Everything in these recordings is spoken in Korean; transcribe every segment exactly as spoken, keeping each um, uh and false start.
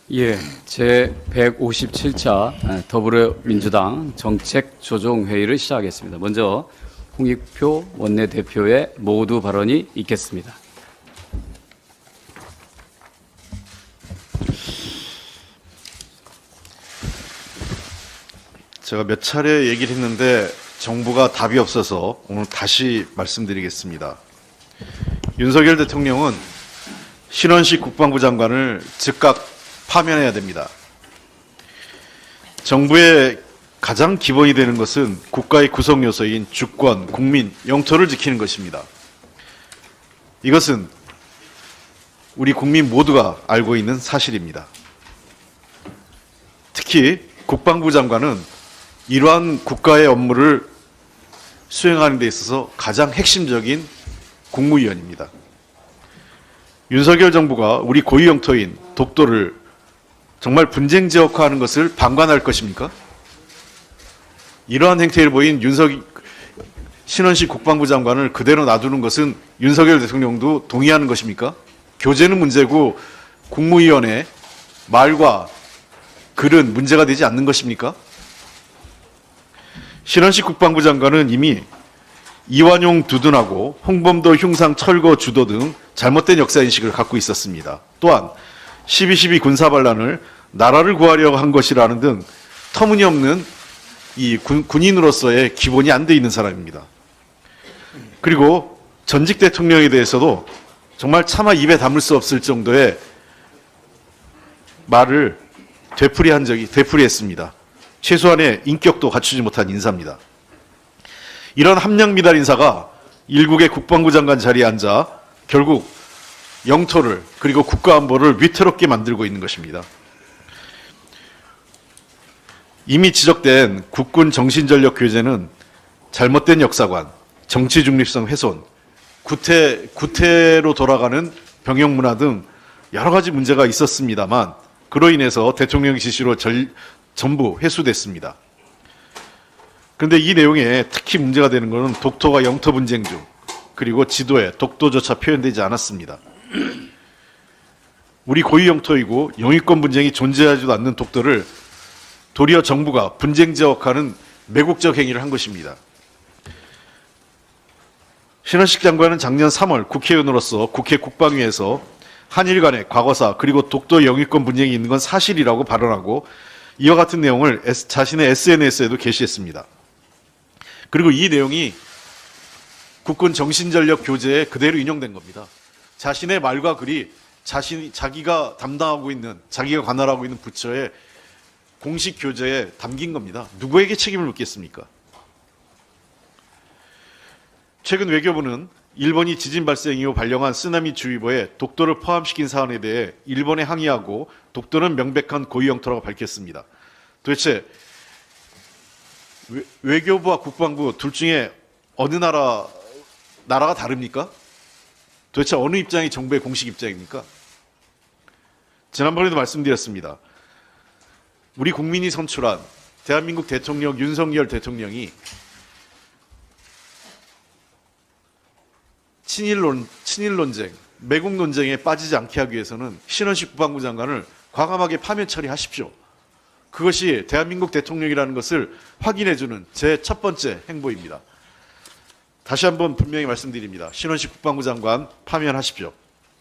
예, 제백오십칠 차 더불어민주당 정책조정회의를 시작하겠습니다. 먼저 홍익표 원내대표의 모두 발언이 있겠습니다. 제가 몇 차례 얘기를 했는데 정부가 답이 없어서 오늘 다시 말씀드리겠습니다. 윤석열 대통령은 신원식 국방부 장관을 즉각 파면해야 됩니다. 정부의 가장 기본이 되는 것은 국가의 구성 요소인 주권, 국민, 영토를 지키는 것입니다. 이것은 우리 국민 모두가 알고 있는 사실입니다. 특히 국방부 장관은 이러한 국가의 업무를 수행하는 데 있어서 가장 핵심적인 국무위원입니다. 윤석열 정부가 우리 고유 영토인 독도를 정말 분쟁 지역화하는 것을 방관할 것입니까? 이러한 행태를 보인 윤석 신원식 국방부 장관을 그대로 놔두는 것은 윤석열 대통령도 동의하는 것입니까? 교재는 문제고 국무위원회 말과 글은 문제가 되지 않는 것입니까? 신원식 국방부 장관은 이미 이완용 두둔하고 홍범도 흉상 철거 주도 등 잘못된 역사인식을 갖고 있었습니다. 또한 십이 십이 군사반란을 나라를 구하려고 한 것이라는 등 터무니없는 이 군, 군인으로서의 기본이 안 돼 있는 사람입니다. 그리고 전직 대통령에 대해서도 정말 차마 입에 담을 수 없을 정도의 말을 되풀이한 적이 되풀이했습니다. 최소한의 인격도 갖추지 못한 인사입니다. 이런 함량미달 인사가 일국의 국방부 장관 자리에 앉아 결국 영토를 그리고 국가안보를 위태롭게 만들고 있는 것입니다. 이미 지적된 국군 정신전력 교재는 잘못된 역사관, 정치 중립성 훼손, 구태, 구태로 돌아가는 병영 문화 등 여러 가지 문제가 있었습니다만 그로 인해서 대통령 지시로 절, 전부 회수됐습니다. 그런데 이 내용에 특히 문제가 되는 것은 독도가 영토 분쟁 중 그리고 지도에 독도조차 표현되지 않았습니다. 우리 고유 영토이고 영유권 분쟁이 존재하지도 않는 독도를 도리어 정부가 분쟁 지역화하는 매국적 행위를 한 것입니다. 신원식 장관은 작년 삼월 국회의원으로서 국회 국방위에서 한일 간의 과거사 그리고 독도 영유권 분쟁이 있는 건 사실이라고 발언하고 이와 같은 내용을 자신의 에스엔에스에도 게시했습니다. 그리고 이 내용이 국군 정신전력 교재에 그대로 인용된 겁니다. 자신의 말과 글이 자신이 자기가 담당하고 있는 자기가 관할하고 있는 부처의 공식 교재에 담긴 겁니다. 누구에게 책임을 묻겠습니까? 최근 외교부는 일본이 지진 발생 이후 발령한 쓰나미 주의보에 독도를 포함시킨 사안에 대해 일본에 항의하고 독도는 명백한 고유 영토라고 밝혔습니다. 도대체 외, 외교부와 국방부 둘 중에 어느 나라 나라가 다릅니까? 도대체 어느 입장이 정부의 공식 입장입니까? 지난번에도 말씀드렸습니다. 우리 국민이 선출한 대한민국 대통령 윤석열 대통령이 친일론, 친일논쟁, 매국 논쟁에 빠지지 않게 하기 위해서는 신원식 국방부 장관을 과감하게 파면 처리하십시오. 그것이 대한민국 대통령이라는 것을 확인해주는 제 첫 번째 행보입니다. 다시 한번 분명히 말씀드립니다. 신원식 국방부 장관 파면하십시오.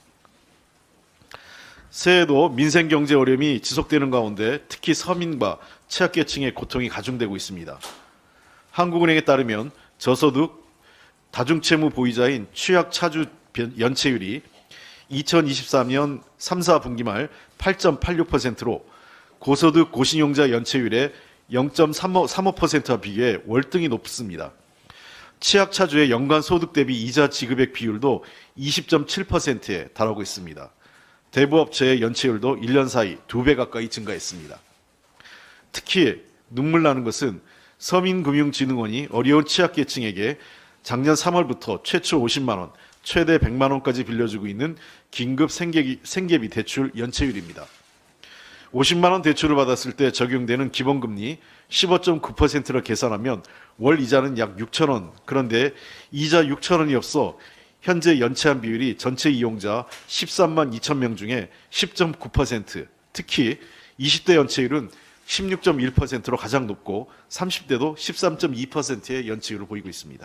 새해에도 민생 경제 어려움이 지속되는 가운데 특히 서민과 취약계층의 고통이 가중되고 있습니다. 한국은행에 따르면 저소득 다중채무 보유자인 취약차주 연체율이 이천이십삼 년 삼, 사 분기 말 팔 점 팔육 퍼센트로 고소득 고신용자 연체율의 영 점 삼오 퍼센트와 비교해 월등히 높습니다. 취약차주의 연간 소득 대비 이자 지급액 비율도 이십 점 칠 퍼센트에 달하고 있습니다. 대부업체의 연체율도 일 년 사이 두 배 가까이 증가했습니다. 특히 눈물 나는 것은 서민금융진흥원이 어려운 취약계층에게 작년 삼월부터 최초 오십만 원, 최대 백만 원까지 빌려주고 있는 긴급 생계비, 생계비 대출 연체율입니다. 오십만 원 대출을 받았을 때 적용되는 기본금리 십오 점 구 퍼센트를 계산하면 월 이자는 약 육천 원, 그런데 이자 육천 원이 없어 현재 연체한 비율이 전체 이용자 십삼만 이천 명 중에 십 점 구 퍼센트, 특히 이십 대 연체율은 십육 점 일 퍼센트로 가장 높고 삼십 대도 십삼 점 이 퍼센트의 연체율을 보이고 있습니다.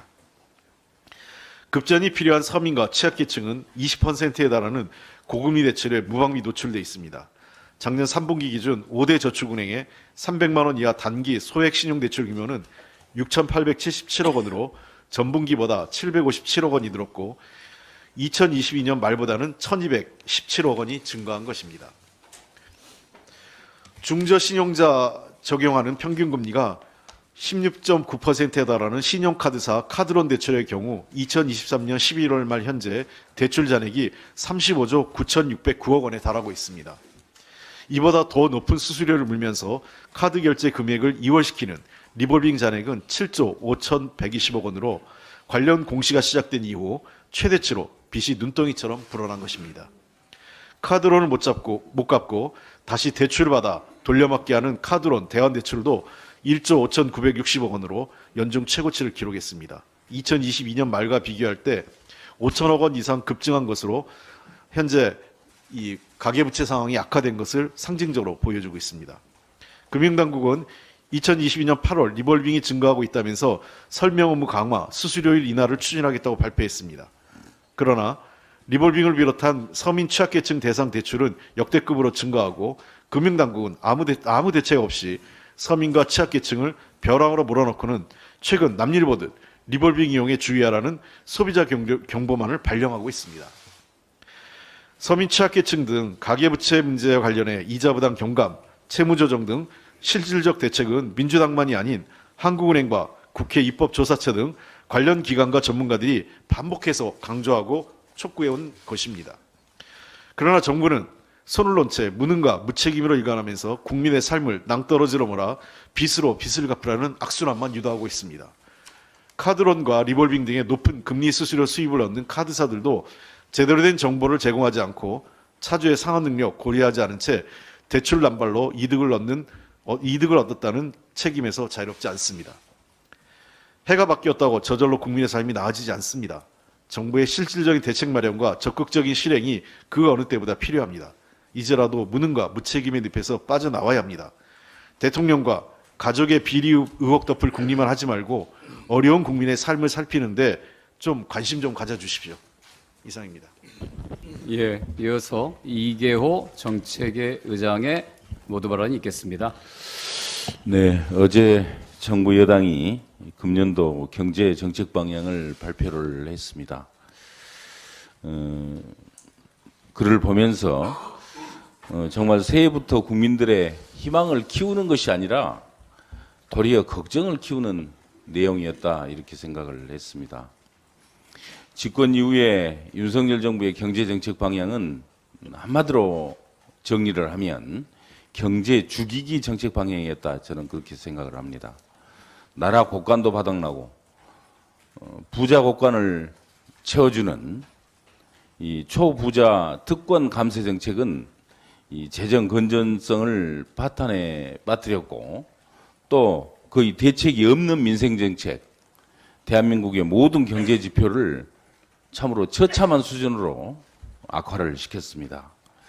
급전이 필요한 서민과 취약계층은 이십 퍼센트에 달하는 고금리 대출에 무방비 노출돼 있습니다. 작년 삼 분기 기준 오 대 저축은행의 삼백만 원 이하 단기 소액 신용대출 규모는 육천팔백칠십칠억 원으로 전분기보다 칠백오십칠억 원이 늘었고 이천이십이 년 말보다는 천이백십칠억 원이 증가한 것입니다. 중저신용자 적용하는 평균금리가 십육 점 구 퍼센트에 달하는 신용카드사 카드론 대출의 경우 이천이십삼 년 십일월 말 현재 대출 잔액이 삼십오조 구천육백구억 원에 달하고 있습니다. 이보다 더 높은 수수료를 물면서 카드 결제 금액을 이월시키는 리볼빙 잔액은 칠조 오천백이십억 원으로 관련 공시가 시작된 이후 최대치로 빚이 눈덩이처럼 불어난 것입니다. 카드론을 못 잡고 못 갚고 다시 대출을 받아 돌려막기 하는 카드론 대환대출도 일조 오천구백육십억 원으로 연중 최고치를 기록했습니다. 이천이십이 년 말과 비교할 때 오천억 원 이상 급증한 것으로 현재 이 가계부채 상황이 악화된 것을 상징적으로 보여주고 있습니다. 금융당국은 이천이십이 년 팔월 리볼빙이 증가하고 있다면서 설명 업무 강화, 수수료율 인하를 추진하겠다고 발표했습니다. 그러나 리볼빙을 비롯한 서민 취약계층 대상 대출은 역대급으로 증가하고 금융당국은 아무, 대, 아무 대책 없이 서민과 취약계층을 벼랑으로 몰아넣고는 최근 남일 보듯 리볼빙 이용에 주의하라는 소비자 경보만을 발령하고 있습니다. 서민 취약계층 등 가계부채 문제와 관련해 이자 부담 경감, 채무조정 등 실질적 대책은 민주당만이 아닌 한국은행과 국회 입법조사처 등 관련 기관과 전문가들이 반복해서 강조하고 촉구해온 것입니다. 그러나 정부는 손을 놓은 채 무능과 무책임으로 일관하면서 국민의 삶을 낭떠러지로 몰아 빚으로 빚을 갚으라는 악순환만 유도하고 있습니다. 카드론과 리볼빙 등의 높은 금리 수수료 수입을 얻는 카드사들도 제대로 된 정보를 제공하지 않고 차주의 상환 능력 고려하지 않은 채 대출 남발로 이득을 얻는 어, 이득을 얻었다는 책임에서 자유롭지 않습니다. 해가 바뀌었다고 저절로 국민의 삶이 나아지지 않습니다. 정부의 실질적인 대책 마련과 적극적인 실행이 그 어느 때보다 필요합니다. 이제라도 무능과 무책임의 늪에서 빠져나와야 합니다. 대통령과 가족의 비리 의혹 덮을 국리만 하지 말고 어려운 국민의 삶을 살피는데 좀 관심 좀 가져주십시오. 이상입니다. 예, 이어서 이계호 정책의 의장의 모두 발언이 있겠습니다. 네, 어제 정부 여당이 금년도 경제 정책 방향을 발표를 했습니다. 어, 글을 보면서 어, 정말 새해부터 국민들의 희망을 키우는 것이 아니라 도리어 걱정을 키우는 내용이었다 이렇게 생각을 했습니다. 집권 이후에 윤석열 정부의 경제 정책 방향은 한마디로 정리를 하면 경제 죽이기 정책 방향이었다 저는 그렇게 생각을 합니다. 나라 곳간도 바닥나고 어, 부자 곳간을 채워주는 이 초부자 특권 감세 정책은 이 재정 건전성을 파탄에 빠뜨렸고 또 거의 대책이 없는 민생 정책, 대한민국의 모든 경제 지표를 참으로 처참한 수준으로 악화를 시켰습니다.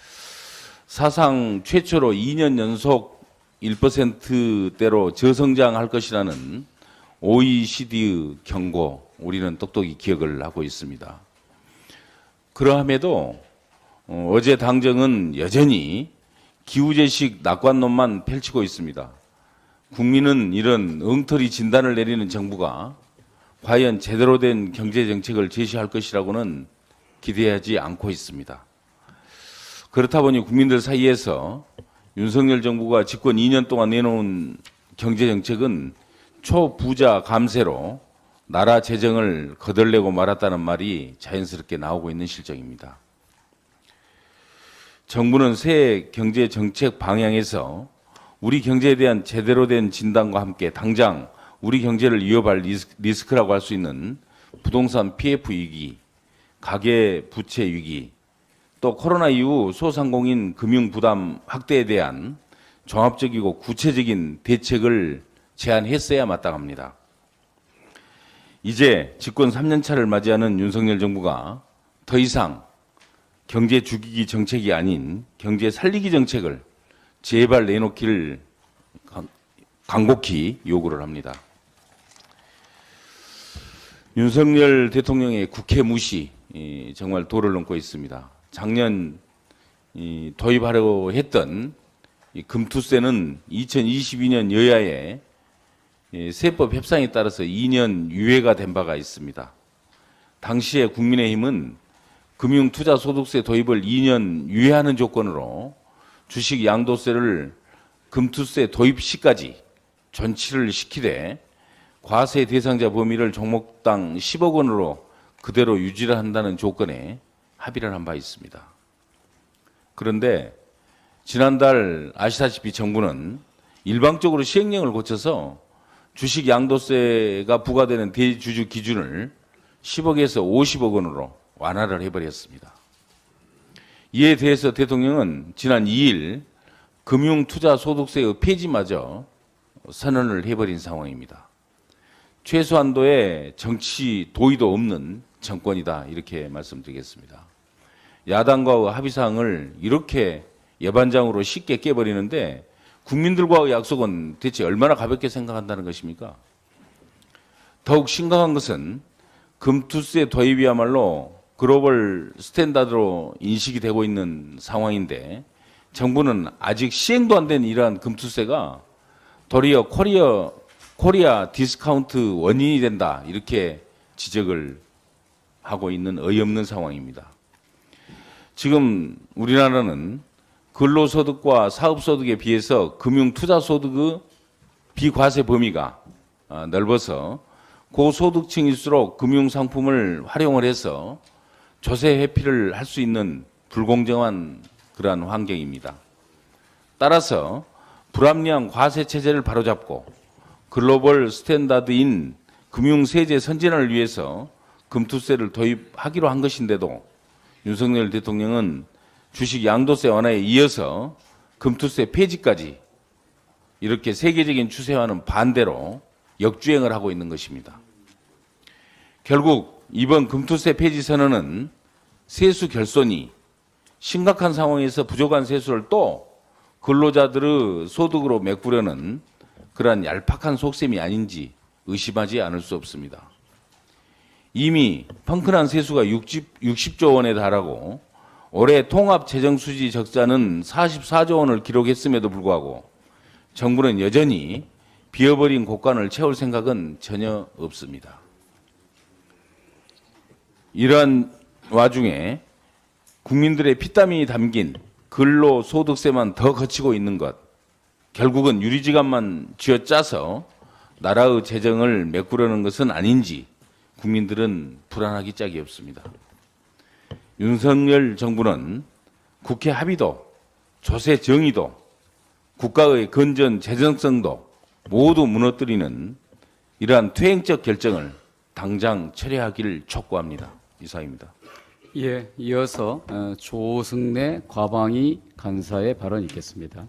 사상 최초로 이 년 연속 일 퍼센트대로 저성장할 것이라는 오이시디의 경고, 우리는 똑똑히 기억을 하고 있습니다. 그러함에도 어, 어제 당정은 여전히 기우제식 낙관론만 펼치고 있습니다. 국민은 이런 엉터리 진단을 내리는 정부가 과연 제대로 된 경제정책을 제시할 것이라고는 기대하지 않고 있습니다. 그렇다 보니 국민들 사이에서 윤석열 정부가 집권 이 년 동안 내놓은 경제정책은 초부자 감세로 나라 재정을 거덜내고 말았다는 말이 자연스럽게 나오고 있는 실정입니다. 정부는 새 경제정책 방향에서 우리 경제에 대한 제대로 된 진단과 함께 당장 우리 경제를 위협할 리스크라고 할 수 있는 부동산 피에프 위기, 가계 부채 위기, 또 코로나 이후 소상공인 금융 부담 확대에 대한 종합적이고 구체적인 대책을 제안했어야 마땅합니다. 이제 집권 삼 년 차를 맞이하는 윤석열 정부가 더 이상 경제 죽이기 정책이 아닌 경제 살리기 정책을 제발 내놓기를 강- 간곡히 요구를 합니다. 윤석열 대통령의 국회 무시 이, 정말 도를 넘고 있습니다. 작년 이, 도입하려고 했던 이 금투세는 이천이십이 년 여야의 이, 세법 협상에 따라서 이 년 유예가 된 바가 있습니다. 당시에 국민의힘은 금융투자소득세 도입을 이 년 유예하는 조건으로 주식 양도세를 금투세 도입 시까지 전치를 시키되 과세 대상자 범위를 종목당 십억 원으로 그대로 유지를 한다는 조건에 합의를 한 바 있습니다. 그런데 지난달 아시다시피 정부는 일방적으로 시행령을 고쳐서 주식 양도세가 부과되는 대주주 기준을 십억에서 오십억 원으로 완화를 해버렸습니다. 이에 대해서 대통령은 지난 이 일 금융투자소득세의 폐지마저 선언을 해버린 상황입니다. 최소한도의 정치 도의도 없는 정권이다 이렇게 말씀드리겠습니다. 야당과의 합의사항을 이렇게 예반장으로 쉽게 깨버리는데 국민들과의 약속은 대체 얼마나 가볍게 생각한다는 것입니까? 더욱 심각한 것은 금투세 도입이야말로 글로벌 스탠다드로 인식이 되고 있는 상황인데 정부는 아직 시행도 안 된 이러한 금투세가 도리어 코리아, 코리아 디스카운트 원인이 된다 이렇게 지적을 하고 있는 어이없는 상황입니다. 지금 우리나라는 근로소득과 사업소득에 비해서 금융투자소득의 비과세 범위가 넓어서 고소득층일수록 금융상품을 활용을 해서 조세 회피를 할 수 있는 불공정한 그러한 환경입니다. 따라서 불합리한 과세 체제를 바로잡고 글로벌 스탠다드인 금융세제 선진화를 위해서 금투세를 도입하기로 한 것인데도 윤석열 대통령은 주식 양도세 완화에 이어서 금투세 폐지까지 이렇게 세계적인 추세와는 반대로 역주행을 하고 있는 것입니다. 결국 이번 금투세 폐지 선언은 세수 결손이 심각한 상황에서 부족한 세수를 또 근로자들의 소득으로 메꾸려는 그러한 얄팍한 속셈이 아닌지 의심하지 않을 수 없습니다. 이미 펑크난 세수가 육십조 원에 달하고 올해 통합 재정 수지 적자는 사십사조 원을 기록했음에도 불구하고 정부는 여전히 비어버린 곳간을 채울 생각은 전혀 없습니다. 이러한 와중에 국민들의 피땀이 담긴 근로소득세만 더 거치고 있는 것, 결국은 유리지갑만 쥐어짜서 나라의 재정을 메꾸려는 것은 아닌지 국민들은 불안하기 짝이 없습니다. 윤석열 정부는 국회 합의도, 조세 정의도, 국가의 건전 재정성도 모두 무너뜨리는 이러한 퇴행적 결정을 당장 철회하기를 촉구합니다. 이상입니다. 예, 이어서 어, 조승래 과방위 간사의 발언이 있겠습니다.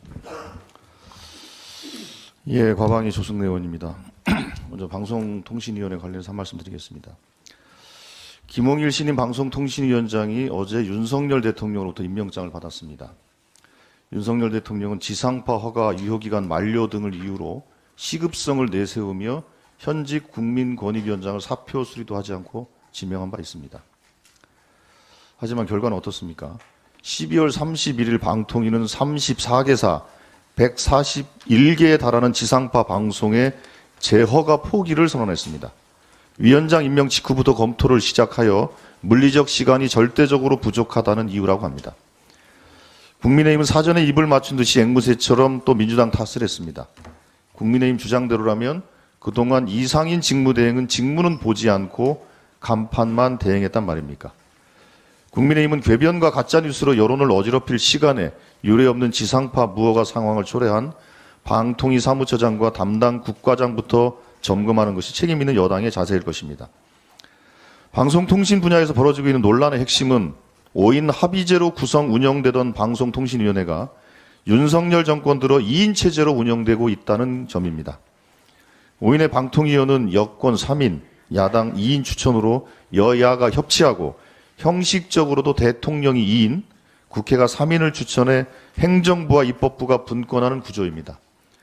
예, 과방위 조승래 의원입니다. 먼저 방송통신위원회 관련해서 한 말씀 드리겠습니다. 김홍일 신임 방송통신위원장이 어제 윤석열 대통령으로부터 임명장을 받았습니다. 윤석열 대통령은 지상파 허가 유효기간 만료 등을 이유로 시급성을 내세우며 현직 국민권익위원장을 사표 수리도 하지 않고 지명한 바 있습니다. 하지만 결과는 어떻습니까? 십이월 삼십일일 방통위는 삼십사 개사 백사십일 개에 달하는 지상파 방송의 재허가 포기를 선언했습니다. 위원장 임명 직후부터 검토를 시작하여 물리적 시간이 절대적으로 부족하다는 이유라고 합니다. 국민의힘은 사전에 입을 맞춘 듯이 앵무새처럼 또 민주당 탓을 했습니다. 국민의힘 주장대로라면 그동안 이상인 직무대행은 직무는 보지 않고 간판만 대행했단 말입니까? 국민의힘은 궤변과 가짜뉴스로 여론을 어지럽힐 시간에 유례없는 지상파 무허가 상황을 초래한 방통위 사무처장과 담당 국과장부터 점검하는 것이 책임 있는 여당의 자세일 것입니다. 방송통신 분야에서 벌어지고 있는 논란의 핵심은 오인 합의제로 구성 운영되던 방송통신위원회가 윤석열 정권 들어 이인 체제로 운영되고 있다는 점입니다. 오인의 방통위원은 여권 삼인, 야당 이인 추천으로 여야가 협치하고 형식적으로도 대통령이 이인, 국회가 삼인을 추천해 행정부와 입법부가 분권하는 구조입니다.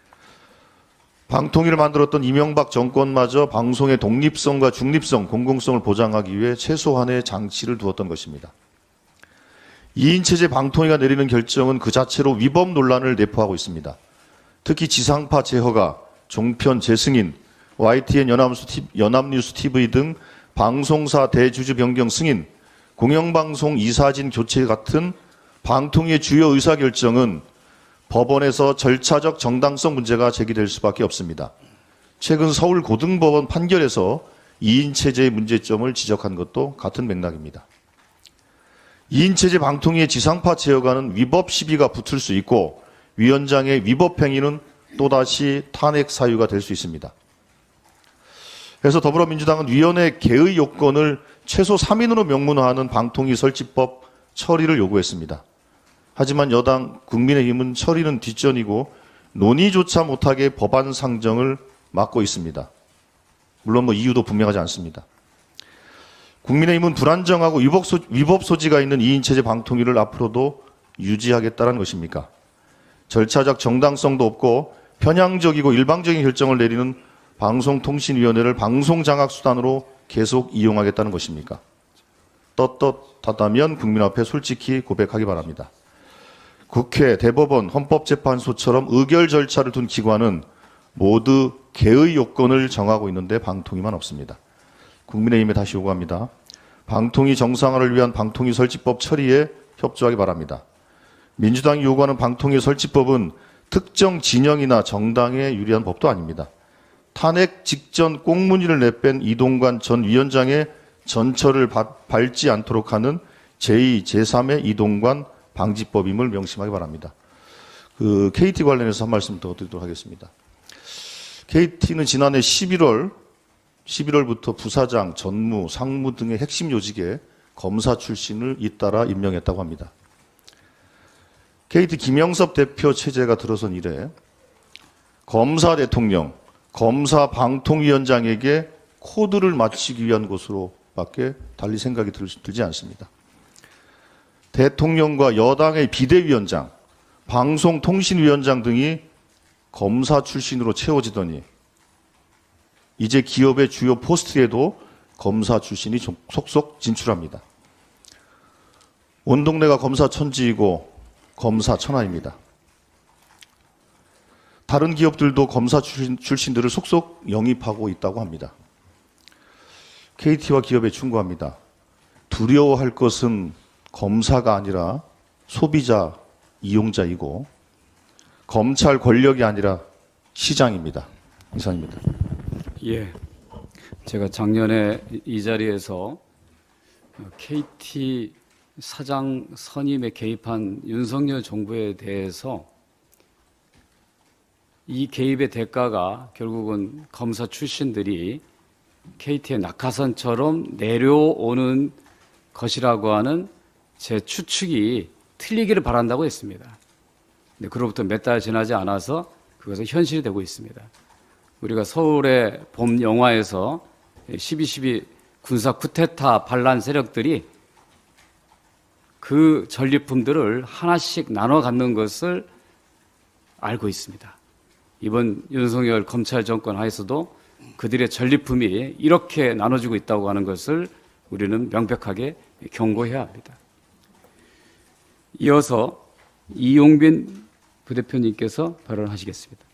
방통위를 만들었던 이명박 정권마저 방송의 독립성과 중립성, 공공성을 보장하기 위해 최소한의 장치를 두었던 것입니다. 이인 체제 방통위가 내리는 결정은 그 자체로 위법 논란을 내포하고 있습니다. 특히 지상파 제허가, 종편 재승인, 와이티엔 연합뉴스 티비 등 방송사 대주주 변경 승인, 공영방송 이사진 교체 같은 방통위의 주요 의사결정은 법원에서 절차적 정당성 문제가 제기될 수밖에 없습니다. 최근 서울고등법원 판결에서 이인 체제의 문제점을 지적한 것도 같은 맥락입니다. 이인 체제 방통위의 지상파 제어가는 위법 시비가 붙을 수 있고 위원장의 위법 행위는 또다시 탄핵 사유가 될 수 있습니다. 그래서 더불어민주당은 위원회 개의 요건을 최소 삼 인으로 명문화하는 방통위 설치법 처리를 요구했습니다. 하지만 여당 국민의힘은 처리는 뒷전이고 논의조차 못하게 법안 상정을 막고 있습니다. 물론 뭐 이유도 분명하지 않습니다. 국민의힘은 불안정하고 위법, 소, 위법 소지가 있는 이인 체제 방통위를 앞으로도 유지하겠다는 것입니까? 절차적 정당성도 없고 편향적이고 일방적인 결정을 내리는 방송통신위원회를 방송장악수단으로 계속 이용하겠다는 것입니까? 떳떳하다면 국민 앞에 솔직히 고백하기 바랍니다. 국회, 대법원, 헌법재판소처럼 의결 절차를 둔 기관은 모두 개의 요건을 정하고 있는데 방통위만 없습니다. 국민의힘에 다시 요구합니다. 방통위 정상화를 위한 방통위 설치법 처리에 협조하기 바랍니다. 민주당이 요구하는 방통위 설치법은 특정 진영이나 정당에 유리한 법도 아닙니다. 탄핵 직전 꽁무니를 내뺀 이동관 전 위원장의 전철을 밟지 않도록 하는 제이, 제삼의 이동관 방지법임을 명심하기 바랍니다. 그 케이티 관련해서 한 말씀 더 드리도록 하겠습니다. 케이티는 지난해 십일월, 십일월부터 부사장, 전무, 상무 등의 핵심 요직에 검사 출신을 잇따라 임명했다고 합니다. 케이티 김영섭 대표 체제가 들어선 이래 검사 대통령, 검사 방통위원장에게 코드를 맞추기 위한 것으로밖에 달리 생각이 들, 들지 않습니다. 대통령과 여당의 비대위원장, 방송통신위원장 등이 검사 출신으로 채워지더니 이제 기업의 주요 포스트에도 검사 출신이 속속 진출합니다. 온 동네가 검사 천지이고 검사 천하입니다. 다른 기업들도 검사 출신, 출신들을 속속 영입하고 있다고 합니다. 케이티와 기업에 충고합니다. 두려워할 것은 검사가 아니라 소비자, 이용자이고 검찰 권력이 아니라 시장입니다. 이상입니다. 예, 제가 작년에 이 자리에서 케이티 사장 선임에 개입한 윤석열 정부에 대해서 이 개입의 대가가 결국은 검사 출신들이 케이티의 낙하산처럼 내려오는 것이라고 하는 제 추측이 틀리기를 바란다고 했습니다. 근데 그로부터 몇 달 지나지 않아서 그것은 현실이 되고 있습니다. 우리가 서울의 봄 영화에서 십이 십이 군사 쿠데타 반란 세력들이 그 전리품들을 하나씩 나눠 갖는 것을 알고 있습니다. 이번 윤석열 검찰 정권 하에서도 그들의 전리품이 이렇게 나눠지고 있다고 하는 것을 우리는 명백하게 경고해야 합니다. 이어서 이용빈 부대표님께서 발언하시겠습니다.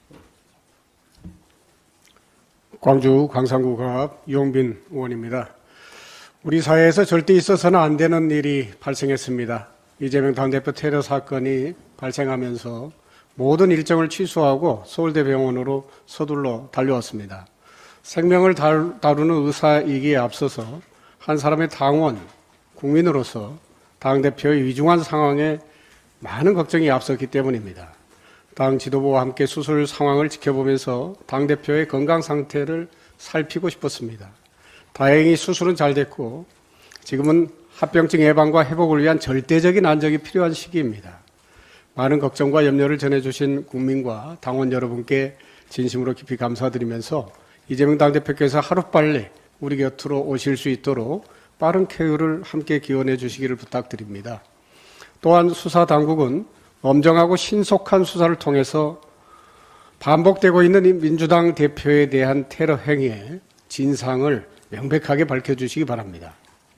광주 광산구갑 이용빈 의원입니다. 우리 사회에서 절대 있어서는 안 되는 일이 발생했습니다. 이재명 당대표 테러 사건이 발생하면서 모든 일정을 취소하고 서울대병원으로 서둘러 달려왔습니다. 생명을 다루는 의사이기에 앞서서 한 사람의 당원, 국민으로서 당대표의 위중한 상황에 많은 걱정이 앞섰기 때문입니다. 당 지도부와 함께 수술 상황을 지켜보면서 당대표의 건강 상태를 살피고 싶었습니다. 다행히 수술은 잘 됐고 지금은 합병증 예방과 회복을 위한 절대적인 안정이 필요한 시기입니다. 많은 걱정과 염려를 전해주신 국민과 당원 여러분께 진심으로 깊이 감사드리면서 이재명 당대표께서 하루빨리 우리 곁으로 오실 수 있도록 빠른 쾌유를 함께 기원해 주시기를 부탁드립니다. 또한 수사당국은 엄정하고 신속한 수사를 통해서 반복되고 있는 이 민주당 대표에 대한 테러 행위의 진상을 명백하게 밝혀주시기 바랍니다.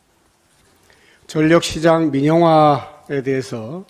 전력시장 민영화에 대해서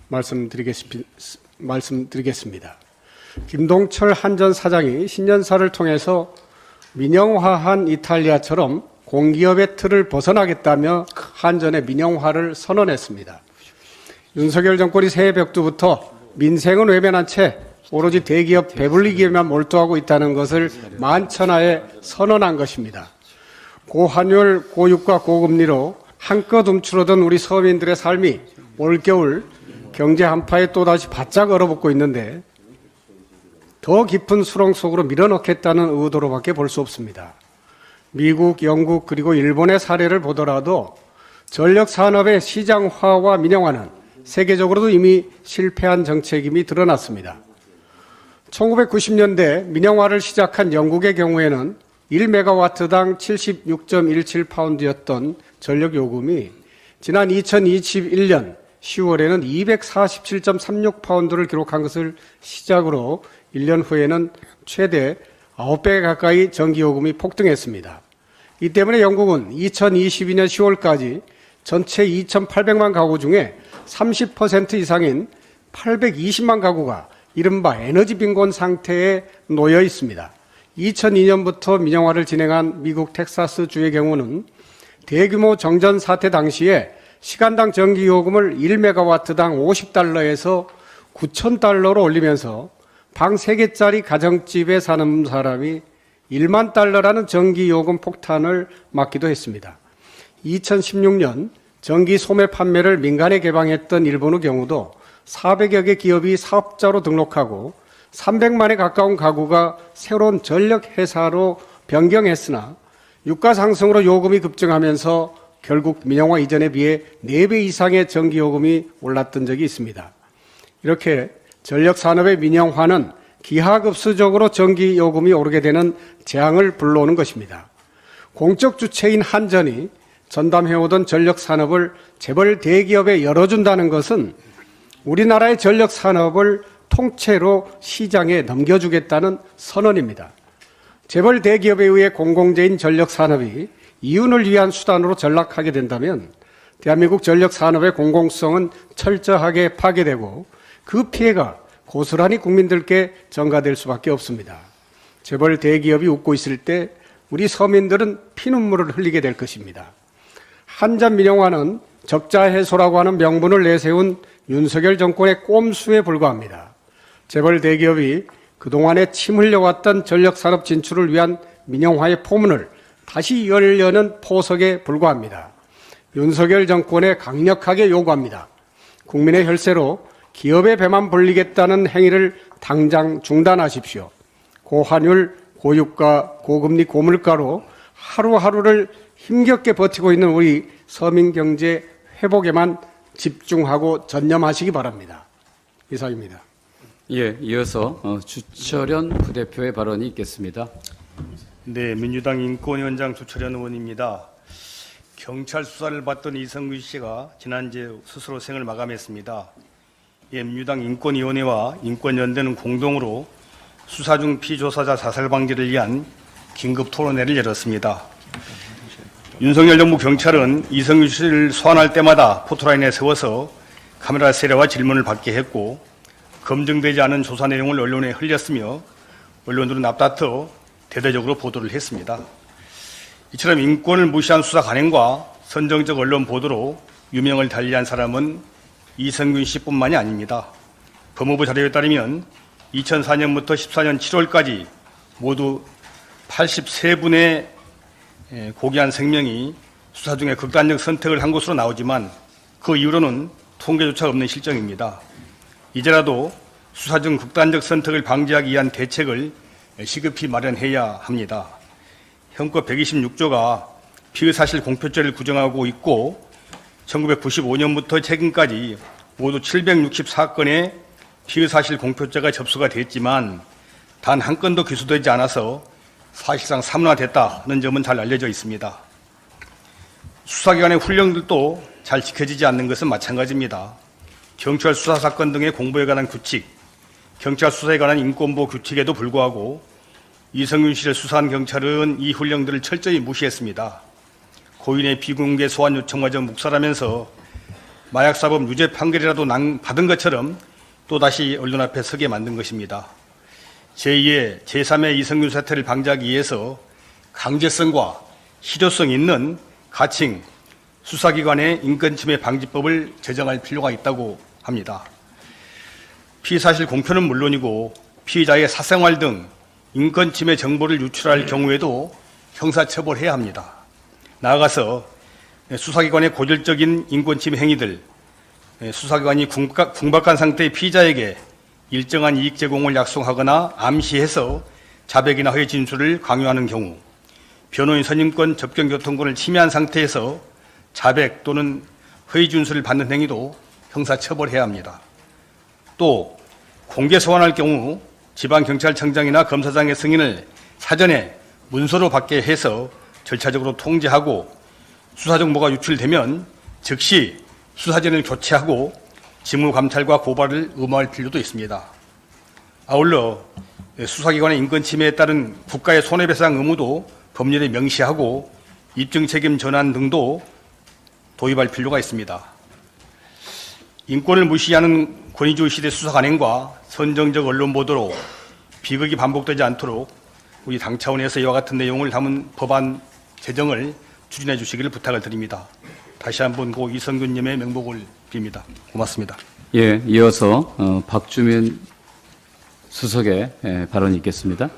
말씀드리겠습니다. 김동철 한전 사장이 신년사를 통해서 민영화한 이탈리아처럼 공기업의 틀을 벗어나겠다며 한전의 민영화를 선언했습니다. 윤석열 정권이 새해 벽두부터 민생은 외면한 채 오로지 대기업 배불리기에만 몰두하고 있다는 것을 만천하에 선언한 것입니다. 고환율, 고유가, 고금리로 한껏 움츠러든 우리 서민들의 삶이 올겨울 경제 한파에 또다시 바짝 얼어붙고 있는데 더 깊은 수렁 속으로 밀어넣겠다는 의도로밖에 볼 수 없습니다. 미국, 영국 그리고 일본의 사례를 보더라도 전력산업의 시장화와 민영화는 세계적으로도 이미 실패한 정책임이 드러났습니다. 천구백구십 년대 민영화를 시작한 영국의 경우에는 일 메가와트당 칠십육 점 일칠 파운드였던 전력 요금이 지난 이천이십일 년 시월에는 이백사십칠 점 삼육 파운드를 기록한 것을 시작으로 일 년 후에는 최대 아홉 배 가까이 전기요금이 폭등했습니다. 이 때문에 영국은 이천이십이 년 시월까지 전체 이천팔백만 가구 중에 삼십 퍼센트 이상인 팔백이십만 가구가 이른바 에너지 빈곤 상태에 놓여 있습니다. 이천이 년부터 민영화를 진행한 미국 텍사스주의 경우는 대규모 정전 사태 당시에 시간당 전기요금을 일 메가와트당 오십 달러에서 구천 달러로 올리면서 방 세 개짜리 가정집에 사는 사람이 일만 달러라는 전기요금 폭탄을 맞기도 했습니다. 이천십육 년 전기 소매 판매를 민간에 개방했던 일본의 경우도 사백여 개 기업이 사업자로 등록하고 삼백만에 가까운 가구가 새로운 전력회사로 변경했으나 유가 상승으로 요금이 급증하면서 결국 민영화 이전에 비해 네 배 이상의 전기요금이 올랐던 적이 있습니다. 이렇게 전력산업의 민영화는 기하급수적으로 전기요금이 오르게 되는 재앙을 불러오는 것입니다. 공적 주체인 한전이 전담해오던 전력산업을 재벌 대기업에 열어준다는 것은 우리나라의 전력산업을 통째로 시장에 넘겨주겠다는 선언입니다. 재벌 대기업에 의해 공공재인 전력산업이 이윤을 위한 수단으로 전락하게 된다면 대한민국 전력산업의 공공성은 철저하게 파괴되고 그 피해가 고스란히 국민들께 전가될 수밖에 없습니다. 재벌 대기업이 웃고 있을 때 우리 서민들은 피눈물을 흘리게 될 것입니다. 한전 민영화는 적자 해소라고 하는 명분을 내세운 윤석열 정권의 꼼수에 불과합니다. 재벌 대기업이 그동안에 침 흘려왔던 전력산업 진출을 위한 민영화의 포문을 다시 열려는 포석에 불과합니다. 윤석열 정권에 강력하게 요구합니다. 국민의 혈세로 기업의 배만 불리겠다는 행위를 당장 중단하십시오. 고환율, 고유가, 고금리, 고물가로 하루하루를 힘겹게 버티고 있는 우리 서민 경제 회복에만 집중하고 전념하시기 바랍니다. 이상입니다. 예, 이어서 어, 주철현 부대표의 발언이 있겠습니다. 네, 민주당 인권위원장 주철현 의원입니다. 경찰 수사를 받던 이성균 씨가 지난주에 스스로 생을 마감했습니다. 예, 민주당 인권위원회와 인권연대는 공동으로 수사 중 피조사자 자살 방지를 위한 긴급 토론회를 열었습니다. 윤석열 정부 경찰은 이성균 씨를 소환할 때마다 포토라인에 세워서 카메라 세례와 질문을 받게 했고 검증되지 않은 조사 내용을 언론에 흘렸으며 언론들은 앞다퉈 대대적으로 보도를 했습니다. 이처럼 인권을 무시한 수사 관행과 선정적 언론 보도로 유명을 달리한 사람은 이성균 씨뿐만이 아닙니다. 법무부 자료에 따르면 이천사 년부터 십사 년 칠월까지 모두 팔십삼 분의 고귀한 생명이 수사 중에 극단적 선택을 한 것으로 나오지만 그 이후로는 통계조차 없는 실정입니다. 이제라도 수사 중 극단적 선택을 방지하기 위한 대책을 시급히 마련해야 합니다. 형법 백이십육 조가 피의사실 공표죄를 규정하고 있고 천구백구십오 년부터 최근까지 모두 칠백육십사 건의 피의사실 공표죄가 접수가 됐지만 단 한 건도 기소되지 않아서 사실상 사문화됐다는 점은 잘 알려져 있습니다. 수사기관의 훈령들도 잘 지켜지지 않는 것은 마찬가지입니다. 경찰 수사 사건 등의 공보에 관한 규칙, 경찰 수사에 관한 인권보호 규칙에도 불구하고 이성균 씨를 수사한 경찰은 이 훈령들을 철저히 무시했습니다. 고인의 비공개 소환 요청마저 묵살하면서 마약사범 유죄 판결이라도 난, 받은 것처럼 또다시 언론 앞에 서게 만든 것입니다. 제이의 제삼의 이성균 사태를 방지하기 위해서 강제성과 실효성 있는 가칭 수사기관의 인권침해 방지법을 제정할 필요가 있다고 합니다. 피의사실 공표는 물론이고 피의자의 사생활 등 인권침해 정보를 유출할 경우에도 형사처벌해야 합니다. 나아가서 수사기관의 고질적인 인권침해 행위들, 수사기관이 궁박한 상태의 피의자에게 일정한 이익 제공을 약속하거나 암시해서 자백이나 허위 진술을 강요하는 경우, 변호인 선임권, 접견교통권을 침해한 상태에서 자백 또는 허위 진술을 받는 행위도 형사처벌해야 합니다. 또 공개 소환할 경우 지방경찰청장이나 검사장의 승인을 사전에 문서로 받게 해서 절차적으로 통제하고 수사 정보가 유출되면 즉시 수사진을 교체하고 직무감찰과 고발을 의무화할 필요도 있습니다. 아울러 수사기관의 인권침해에 따른 국가의 손해배상 의무도 법률에 명시하고 입증책임 전환 등도 도입할 필요가 있습니다. 인권을 무시하는 권위주의 시대 수사 관행과 선정적 언론 보도로 비극이 반복되지 않도록 우리 당 차원에서 이와 같은 내용을 담은 법안 제정을 추진해 주시기를 부탁을 드립니다. 다시 한번 고 이성균 님의 명복을 빕니다. 고맙습니다. 예, 이어서 어, 박주민 수석의 예, 발언이 있겠습니다.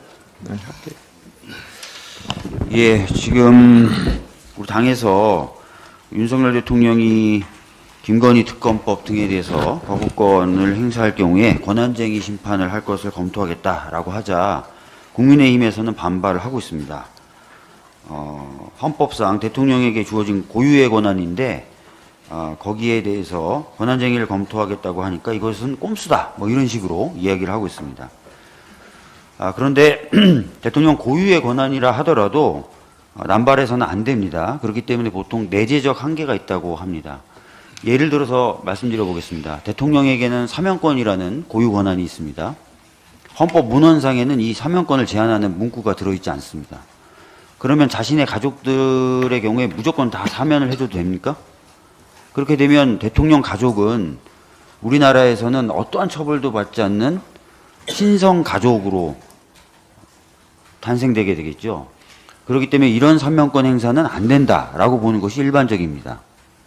예, 지금 우리 당에서 윤석열 대통령이 김건희 특검법 등에 대해서 거부권을 행사할 경우에 권한쟁의 심판을 할 것을 검토하겠다라고 하자 국민의힘에서는 반발을 하고 있습니다. 어, 헌법상 대통령에게 주어진 고유의 권한인데 어, 거기에 대해서 권한쟁의를 검토하겠다고 하니까 이것은 꼼수다 뭐 이런 식으로 이야기를 하고 있습니다. 아, 그런데 대통령 고유의 권한이라 하더라도 어, 남발해서는 안 됩니다. 그렇기 때문에 보통 내재적 한계가 있다고 합니다. 예를 들어서 말씀드려 보겠습니다. 대통령에게는 사면권이라는 고유 권한이 있습니다. 헌법 문헌상에는 이 사면권을 제한하는 문구가 들어있지 않습니다. 그러면 자신의 가족들의 경우에 무조건 다 사면을 해줘도 됩니까? 그렇게 되면 대통령 가족은 우리나라에서는 어떠한 처벌도 받지 않는 신성 가족으로 탄생되게 되겠죠. 그렇기 때문에 이런 사면권 행사는 안 된다라고 보는 것이 일반적입니다.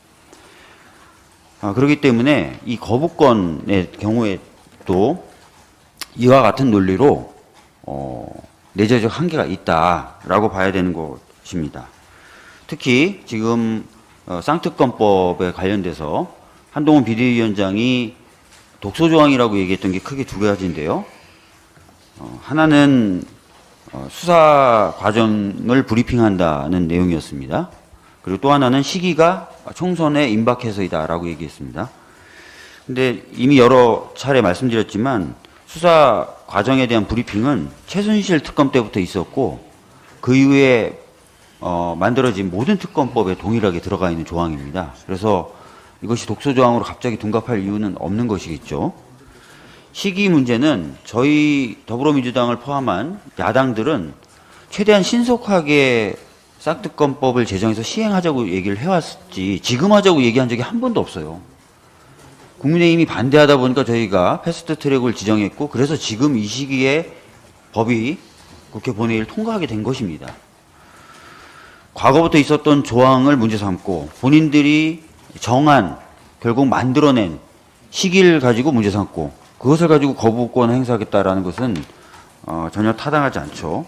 아, 그렇기 때문에 이 거부권의 경우에 또 이와 같은 논리로 어, 내재적 한계가 있다라고 봐야 되는 것입니다. 특히 지금 어, 쌍특검법에 관련돼서 한동훈 비대위원장이 독소조항이라고 얘기했던 게 크게 두 가지인데요. 어, 하나는 어, 수사 과정을 브리핑한다는 내용이었습니다. 그리고 또 하나는 시기가 총선에 임박해서이다라고 얘기했습니다. 근데 이미 여러 차례 말씀드렸지만 수사 과정에 대한 브리핑은 최순실 특검 때부터 있었고 그 이후에 어, 만들어진 모든 특검법에 동일하게 들어가 있는 조항입니다. 그래서 이것이 독소조항으로 갑자기 둔갑할 이유는 없는 것이겠죠. 시기 문제는 저희 더불어민주당을 포함한 야당들은 최대한 신속하게 쌍특검법을 제정해서 시행하자고 얘기를 해왔지 지금 하자고 얘기한 적이 한 번도 없어요. 국민의힘이 반대하다 보니까 저희가 패스트트랙을 지정했고 그래서 지금 이 시기에 법이 국회 본회의를 통과하게 된 것입니다. 과거부터 있었던 조항을 문제 삼고 본인들이 정한 결국 만들어낸 시기를 가지고 문제 삼고 그것을 가지고 거부권 행사하겠다라는 것은 어, 전혀 타당하지 않죠.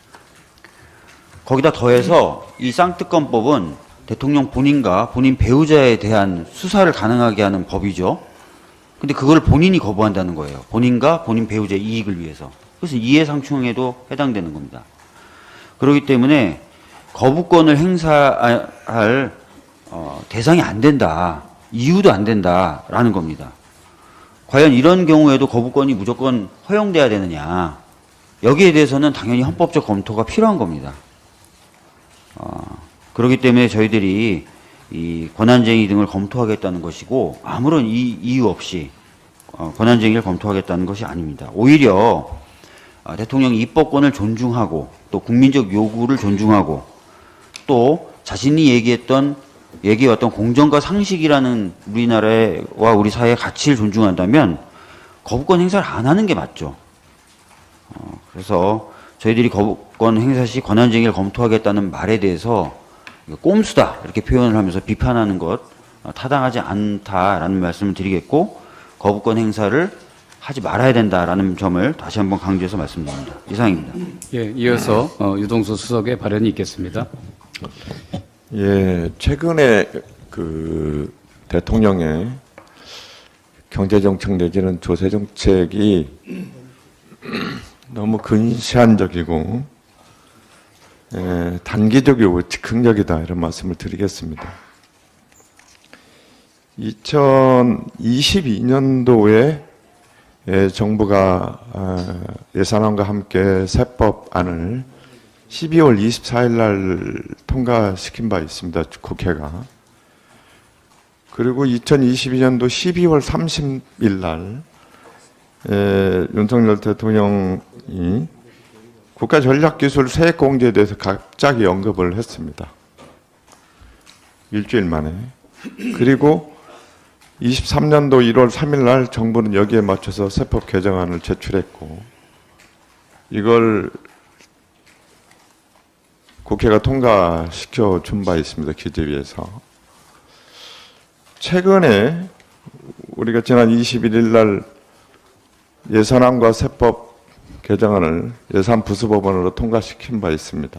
거기다 더해서 이 쌍특검법은 대통령 본인과 본인 배우자에 대한 수사를 가능하게 하는 법이죠. 근데 그걸 본인이 거부한다는 거예요. 본인과 본인 배우자의 이익을 위해서. 그래서 이해상충에도 해당되는 겁니다. 그렇기 때문에 거부권을 행사할 어, 대상이 안 된다. 이유도 안 된다라는 겁니다. 과연 이런 경우에도 거부권이 무조건 허용돼야 되느냐. 여기에 대해서는 당연히 헌법적 검토가 필요한 겁니다. 어, 그렇기 때문에 저희들이 이 권한쟁의 등을 검토하겠다는 것이고 아무런 이, 이유 없이 어, 권한쟁의를 검토하겠다는 것이 아닙니다. 오히려 어, 대통령이 입법권을 존중하고 또 국민적 요구를 존중하고 또 자신이 얘기했던 얘기해왔던 공정과 상식이라는 우리나라와 우리 사회의 가치를 존중한다면 거부권 행사를 안 하는 게 맞죠. 어, 그래서 저희들이 거부권 행사 시 권한쟁의를 검토하겠다는 말에 대해서 꼼수다 이렇게 표현을 하면서 비판하는 것 어, 타당하지 않다라는 말씀을 드리겠고 거부권 행사를 하지 말아야 된다라는 점을 다시 한번 강조해서 말씀드립니다. 이상입니다. 예, 이어서 어, 유동수 수석의 발언이 있겠습니다. 예, 최근에 그 대통령의 경제정책 내지는 조세정책이 너무 근시안적이고 예, 단기적이고 즉흥적이다 이런 말씀을 드리겠습니다. 이천이십이 년도에 예, 정부가 아, 예산안과 함께 세법안을 십이월 이십사일 날 통과시킨 바 있습니다. 국회가. 그리고 이천이십이 년도 십이월 삼십일 날 에, 윤석열 대통령이 국가전략기술 세액공제에 대해서 갑자기 언급을 했습니다. 일주일 만에. 그리고 이십삼 년도 일월 삼일 날 정부는 여기에 맞춰서 세법 개정안을 제출했고 이걸 국회가 통과시켜 준 바 있습니다. 기재위에서. 최근에 우리가 지난 이십일일 날 예산안과 세법 개정안을 예산 부수법안으로 통과시킨 바 있습니다.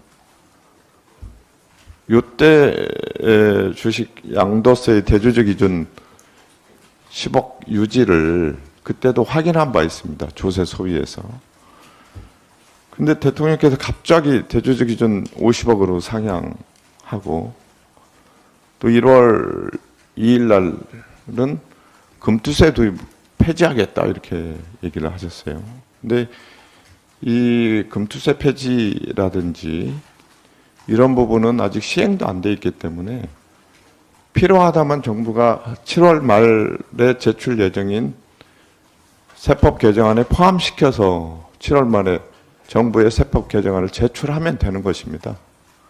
이때 주식 양도세의 대주주 기준 십억 유지를 그때도 확인한 바 있습니다. 조세 소위에서. 근데 대통령께서 갑자기 대주주 기준 오십억으로 상향하고 또 일월 이일 날은 금투세 도입 폐지하겠다 이렇게 얘기를 하셨어요. 근데 이 금투세 폐지라든지 이런 부분은 아직 시행도 안 돼 있기 때문에 필요하다면 정부가 칠월 말에 제출 예정인 세법 개정안에 포함시켜서 칠월 말에 정부의 세법 개정안을 제출하면 되는 것입니다.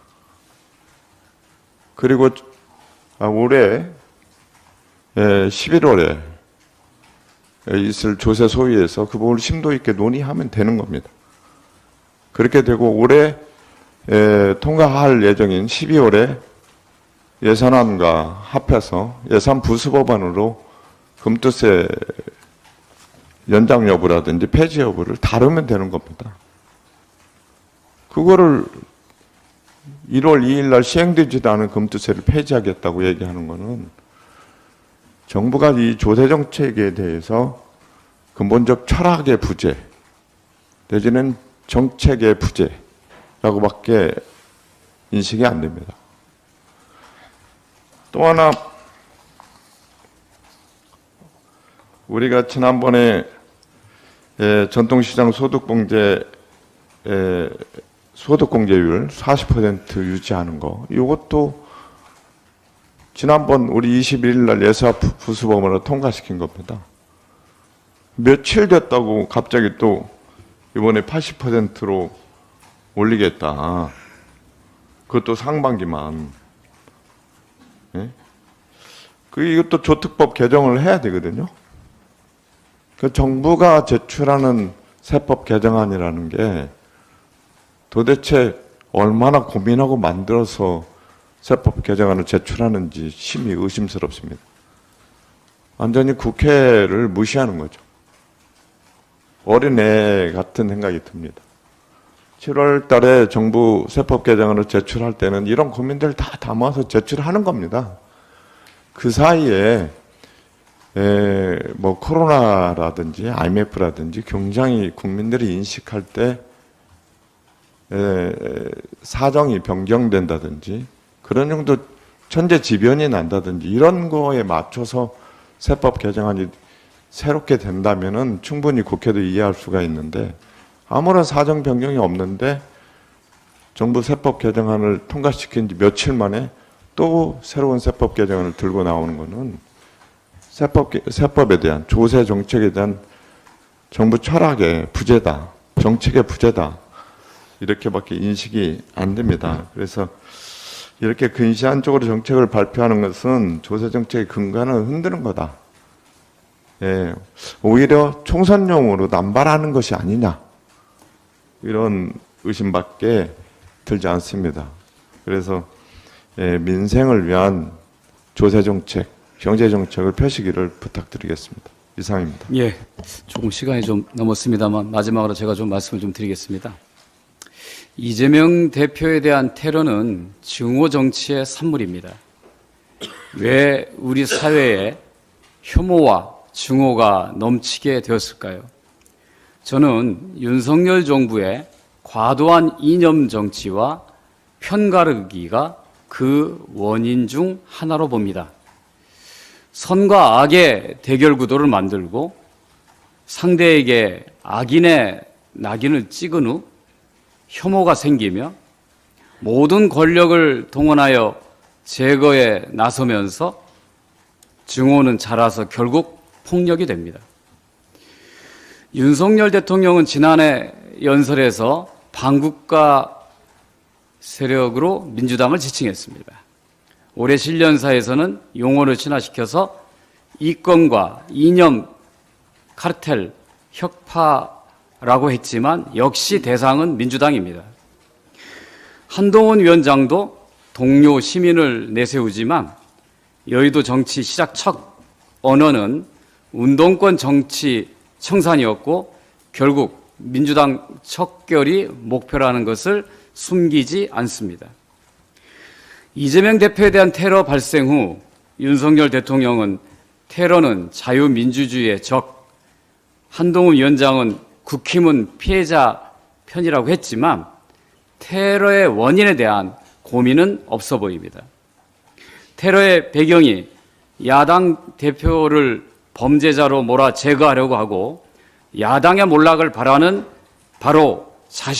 그리고 올해 십일월에 있을 조세 소위에서 그 부분을 심도 있게 논의하면 되는 겁니다. 그렇게 되고 올해 통과할 예정인 십이월에 예산안과 합해서 예산 부수법안으로 금투세 연장 여부라든지 폐지 여부를 다루면 되는 겁니다. 그거를 일월 이일 날 시행되지도 않은 금투세를 폐지하겠다고 얘기하는 것은 정부가 이 조세정책에 대해서 근본적 철학의 부재 내지는 정책의 부재라고밖에 인식이 안 됩니다. 또 하나 우리가 지난번에 전통시장 소득공제 소득공제율 사십 퍼센트 유지하는 거 이것도 지난번 우리 이십일일 날 예산 부수법안으로 통과시킨 겁니다. 며칠 됐다고 갑자기 또 이번에 팔십 퍼센트로 올리겠다. 그것도 상반기만. 예? 그 이것도 조특법 개정을 해야 되거든요. 그 정부가 제출하는 세법 개정안이라는 게 도대체 얼마나 고민하고 만들어서 세법 개정안을 제출하는지 심히 의심스럽습니다. 완전히 국회를 무시하는 거죠. 어린애 같은 생각이 듭니다. 칠월 달에 정부 세법 개정안을 제출할 때는 이런 고민들 다 담아서 제출하는 겁니다. 그 사이에 에, 뭐 코로나라든지 아이엠에프라든지 굉장히 국민들이 인식할 때 에, 사정이 변경된다든지 그런 정도 천재지변이 난다든지 이런 거에 맞춰서 세법 개정안이 새롭게 된다면은 충분히 국회도 이해할 수가 있는데 아무런 사정 변경이 없는데 정부 세법 개정안을 통과시킨 지 며칠 만에 또 새로운 세법 개정안을 들고 나오는 것은 세법, 세법에 대한 조세 정책에 대한 정부 철학의 부재다, 정책의 부재다, 이렇게밖에 인식이 안 됩니다. 그래서 이렇게 근시안적으로 정책을 발표하는 것은 조세 정책의 근간을 흔드는 거다. 예, 오히려 총선용으로 남발하는 것이 아니냐, 이런 의심밖에 들지 않습니다. 그래서 예, 민생을 위한 조세 정책, 경제 정책을 펴시기를 부탁드리겠습니다. 이상입니다. 예, 조금 시간이 좀 넘었습니다만 마지막으로 제가 좀 말씀을 좀 드리겠습니다. 이재명 대표에 대한 테러는 증오 정치의 산물입니다. 왜 우리 사회에 혐오와 증오가 넘치게 되었을까요? 저는 윤석열 정부의 과도한 이념 정치와 편가르기가 그 원인 중 하나로 봅니다. 선과 악의 대결 구도를 만들고 상대에게 악인의 낙인을 찍은 후 혐오가 생기며 모든 권력을 동원하여 제거에 나서면서 증오는 자라서 결국 폭력이 됩니다. 윤석열 대통령은 지난해 연설에서 반국가 세력으로 민주당을 지칭했습니다. 올해 신년사에서는 용어를 친화시켜서 이권과 이념 카르텔 혁파라고 했지만 역시 대상은 민주당입니다. 한동훈 위원장도 동료 시민을 내세우지만 여의도 정치 시작 첫 언어는 운동권 정치 청산이었고 결국 민주당 척결이 목표라는 것을 숨기지 않습니다. 이재명 대표에 대한 테러 발생 후 윤석열 대통령은 테러는 자유민주주의의 적, 한동훈 위원장은 국힘은 피해자 편이라고 했지만 테러의 원인에 대한 고민은 없어 보입니다. 테러의 배경이 야당 대표를 범죄자로 몰아 제거하려고 하고 야당의 몰락을 바라는 바로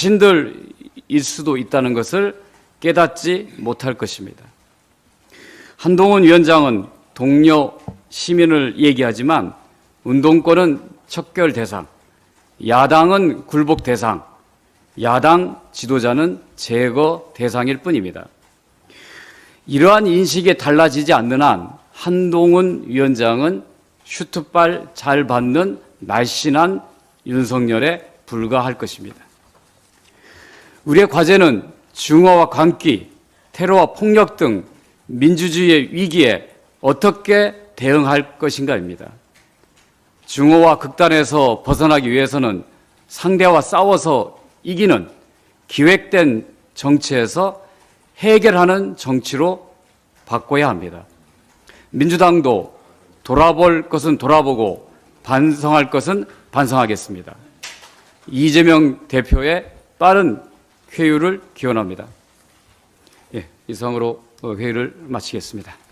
자신들일 수도 있다는 것을 깨닫지 못할 것입니다. 한동훈 위원장은 동료 시민을 얘기하지만 운동권은 척결 대상, 야당은 굴복 대상, 야당 지도자는 제거 대상일 뿐입니다. 이러한 인식이 달라지지 않는 한 한동훈 위원장은 슈트발 잘 받는 날씬한 윤석열에 불과할 것입니다. 우리의 과제는 증오와 광기, 테러와 폭력 등 민주주의의 위기에 어떻게 대응할 것인가입니다. 증오와 극단에서 벗어나기 위해서는 상대와 싸워서 이기는 기획된 정치에서 해결하는 정치로 바꿔야 합니다. 민주당도 돌아볼 것은 돌아보고 반성할 것은 반성하겠습니다. 이재명 대표의 빠른 쾌유를 기원합니다. 예, 이상으로 회의를 마치겠습니다.